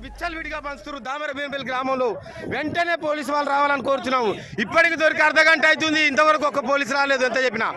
విచ్చలవిడిగా పంచుతున్నారు దామరభీంపల్లి గ్రామంలో. వెంటనే పోలీసు వాళ్ళు రావాలని కోరుతున్నాము. ఇప్పటికి దొరికి అర్ధగంట అవుతుంది, ఇంతవరకు ఒక్క పోలీసు రాలేదు. ఎంత చెప్పినా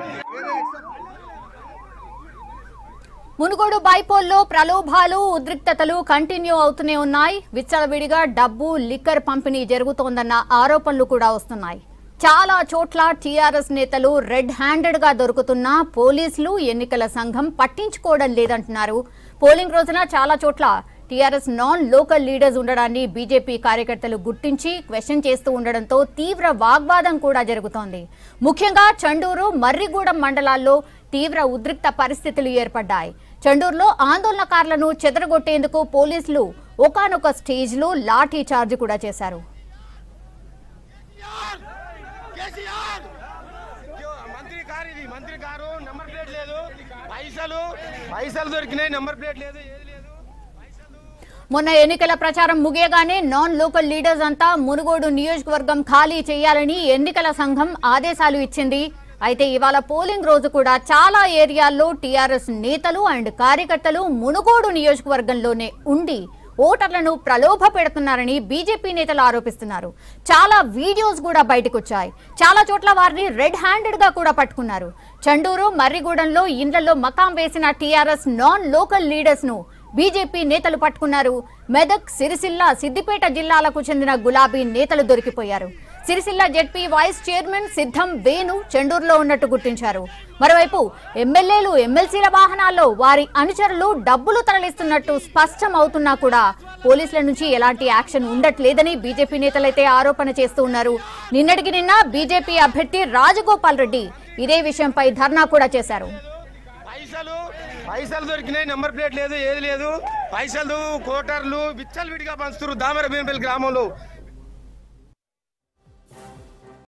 మునుగోడు బైపోల్లో ప్రలోభాలు ఉద్రిక్తతలు కంటిన్యూ అవుతూనే ఉన్నాయి. విచ్చలవిడిగా డబ్బు లిక్కర్ పంపిణీ జరుగుతోందన్న ఆరోపణలు కూడా వస్తున్నాయి. చాలా చోట్ల టీఆర్ఎస్ నేతలు రెడ్ హ్యాండెడ్ గా దొరుకుతున్నా పోలీసులు ఎన్నికల సంఘం పట్టించుకోవడం లేదంటున్నారు. పోలింగ్ రోజున చాలా చోట్ల టీఆర్ఎస్ నాన్ లోకల్ లీడర్స్ ఉండడాన్ని బీజేపీ కార్యకర్తలు గుర్తించి క్వశ్చన్ చేస్తూ ఉండడంతో తీవ్ర వాగ్వాదం కూడా జరుగుతోంది. ముఖ్యంగా చండూరు మర్రిగూడెం మండలాల్లో తీవ్ర ఉద్రిక్త పరిస్థితులు ఏర్పడ్డాయి. చండూరులో ఆందోళనకారులను చెదరగొట్టేందుకు పోలీసులు ఒకానొక స్టేజ్లో లాఠీ చార్జ్ కూడా చేశారు. మొన్న ఎన్నికల ప్రచారం ముగియగానే నాన్ లోకల్ లీడర్స్ అంతా మునుగోడు నియోజకవర్గం ఖాళీ చేయాలని ఎన్నికల సంఘం ఆదేశాలు ఇచ్చింది. అయితే ఇవాళ పోలింగ్ రోజు కూడా చాలా ఏరియాల్లో టీఆర్ఎస్ నేతలు అండ్ కార్యకర్తలు మునుగోడు నియోజకవర్గంలోనే ఉండి ఓటర్లను ప్రలోభ పెడుతున్నారని బీజేపీ నేతలు ఆరోపిస్తున్నారు. చాలా వీడియోస్ కూడా బయటకొచ్చాయి. చాలా చోట్ల వారిని రెడ్ హ్యాండెడ్ గా కూడా పట్టుకున్నారు. చండూరు మర్రిగూడెంలో ఇండ్లలో మకాం వేసిన టీఆర్ఎస్ నాన్ లోకల్ లీడర్స్ ను బీజేపీ నేతలు పట్టుకున్నారు. మెదక్, సిరిసిల్ల, సిద్దిపేట జిల్లాలకు చెందిన గులాబీ నేతలు దొరికిపోయారు. Sircilla ZP vice chairman Siddham Venu చెండూరులో ఉన్నట్టు గుర్తించారు. మరోవైపు ఎమ్మెల్యేలు, ఎమ్మెల్సీల వాహనాల్లో వారి అనుచరులు డబ్బులు తరలిస్తున్నట్టు స్పష్టం అవుతున్నా కూడా పోలీసుల నుంచి ఎలాంటి యాక్షన్ ఉండట్లేదని బీజేపీ నేతలైతే ఆరోపణ చేస్తూ ఉన్నారు. నిన్నటికి నిన్న బీజేపీ అభ్యర్థి రాజగోపాల్ రెడ్డి ఇదే విషయంపై ధర్నా కూడా చేశారు. పైసలు దొరికినాయి, నెంబర్ ప్లేట్ లేదు, ఏది లేదు. పైసలు కోటర్లు విచ్చలవిడిగా పంచుతున్నారు దామరభీంపల్లి గ్రామంలో.